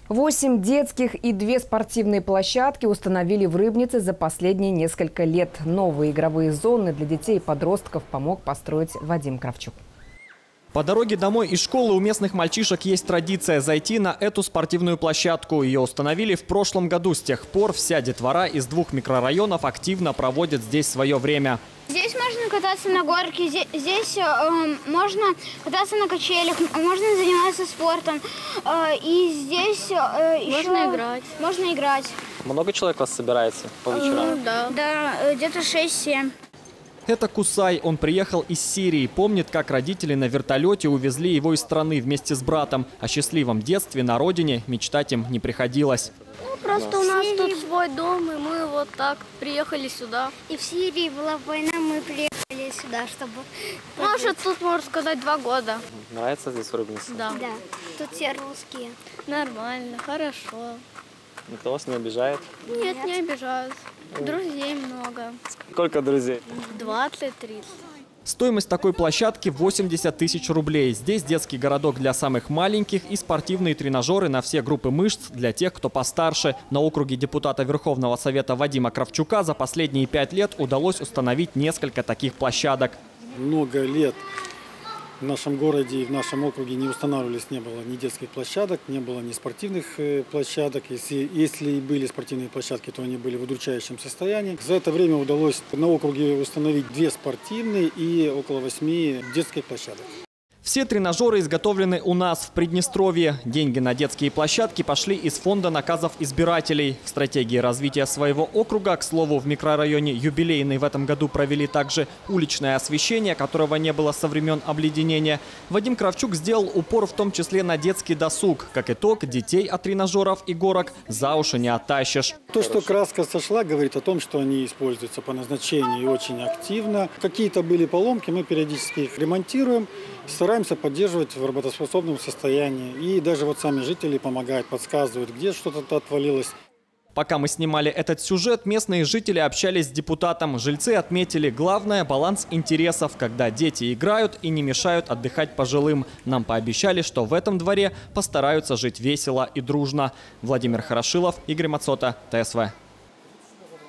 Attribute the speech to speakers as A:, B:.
A: 8 детских и 2 спортивные площадки установили в Рыбнице за последние несколько лет. Новые игровые зоны для детей и подростков помог построить Вадим Кравчук.
B: По дороге домой из школы у местных мальчишек есть традиция зайти на эту спортивную площадку. Ее установили в прошлом году. С тех пор вся детвора из 2 микрорайонов активно проводит здесь свое время.
C: Здесь можно кататься на горке, здесь можно кататься на качелях, можно заниматься спортом. И здесь
D: можно играть.
C: Можно играть.
E: Много человек у вас собирается по вечерам?
C: Да, где-то 6-7.
B: Это Кусай. Он приехал из Сирии. Помнит, как родители на вертолете увезли его из страны вместе с братом. О счастливом детстве на родине мечтать им не приходилось.
D: Просто у нас тут свой дом, и мы вот так приехали сюда.
C: И в Сирии была война, мы приехали сюда, чтобы...
D: Может, тут, можно сказать, 2 года.
E: Нравится здесь в Рыбнице?
D: Да.
C: Тут все русские.
D: Нормально, хорошо.
E: Никто вас не обижает?
D: Нет, не обижают. Друзей много.
E: Сколько друзей?
D: 20-30.
B: Стоимость такой площадки 80 тысяч рублей. Здесь детский городок для самых маленьких и спортивные тренажеры на все группы мышц для тех, кто постарше. На округе депутата Верховного Совета Вадима Кравчука за последние 5 лет удалось установить несколько таких площадок.
F: Много лет в нашем городе и в нашем округе не устанавливались, не было ни детских площадок, не было ни спортивных площадок. Если и были спортивные площадки, то они были в удручающем состоянии. За это время удалось на округе установить 2 спортивные и около 8 детских площадок.
B: Все тренажеры изготовлены у нас в Приднестровье. Деньги на детские площадки пошли из фонда наказов избирателей. В стратегии развития своего округа, к слову, в микрорайоне Юбилейный в этом году провели также уличное освещение, которого не было со времен обледенения. Вадим Кравчук сделал упор в том числе на детский досуг. Как итог, детей от тренажеров и горок за уши не оттащишь.
F: То, что краска сошла, говорит о том, что они используются по назначению и очень активно. Какие-то были поломки, мы периодически их ремонтируем. Стараемся поддерживать в работоспособном состоянии. И даже вот сами жители помогают, подсказывают, где что-то отвалилось.
B: Пока мы снимали этот сюжет, местные жители общались с депутатом. Жильцы отметили главное – баланс интересов, когда дети играют и не мешают отдыхать пожилым. Нам пообещали, что в этом дворе постараются жить весело и дружно. Владимир Хорошилов, Игорь Мацота, ТСВ.